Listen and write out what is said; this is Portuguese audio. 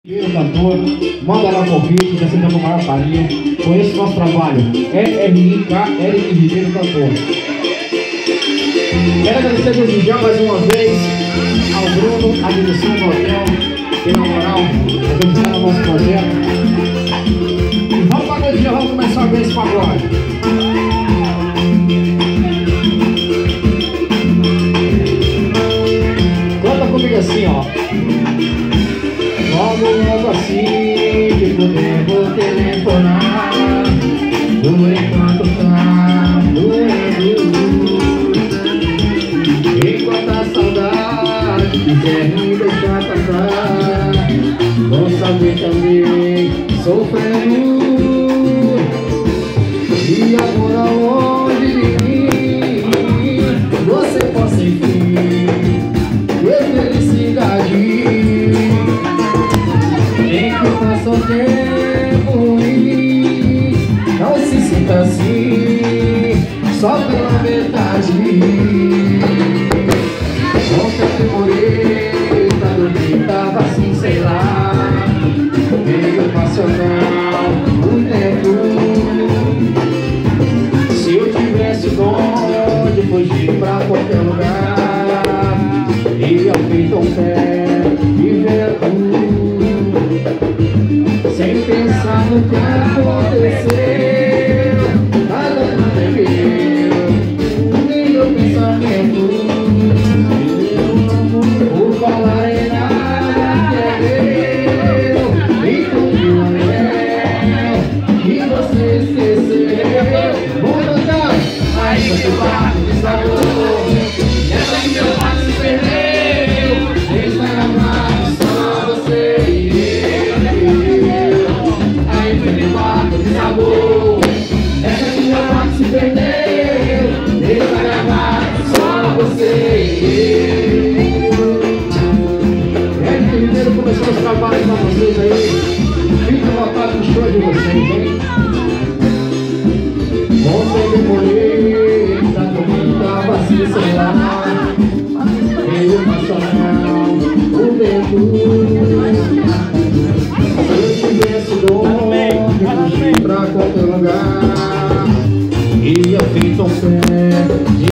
O cantor, manda lá o convite, já senta com o maior carinho. Conheça o nosso trabalho, RIK, Eric Ribeiro, cantor. Quero agradecer desde já mais uma vez ao Bruno, a direção do hotel, que na moral, acreditar no nosso projeto. E vamos para a noite, já vamos começar a ver esse pagode. Canta comigo assim, ó. Logo assim que puder vou telefonar, por enquanto tá doendo. Enquanto a saudade quiser me deixar passar, vou saber também sofrendo. E agora longe de mim, você possa enfim ter felicidade. Passa o tempo em mim, não se sinta assim, só pela metade. Ontem demorei pra dormir, tava assim, sei lá, meio passional o tempo. Se eu tivesse o dom de fugir pra qualquer lugar, ia feito um pé de vento, sem pensar no que aconteceu. Nada previu nem meu pensamento. Por falar em nada que é meu, então viu anel que você esqueceu. Vamos cantar! Aí seu barco desabou, essa que meu barco se perdeu. Está gravado só você e eu. Aquele barco desabou, essa que meu barco se perdeu. Deixa gravado só você e eu. Primeiro começou os trabalhos pra vocês aí. Fica voltado no show de vocês, hein? Ontem demorei, tá dormindo, tava assim, sei lá, meio passional o vento.